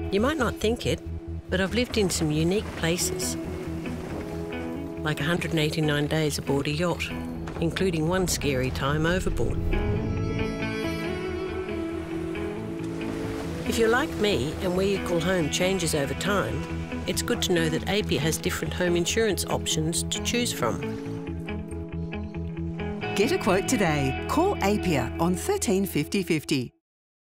You might not think it, but I've lived in some unique places, like 189 days aboard a yacht, including one scary time overboard. If you're like me and where you call home changes over time, it's good to know that APIA has different home insurance options to choose from. Get a quote today. Call APIA on 13 50 50.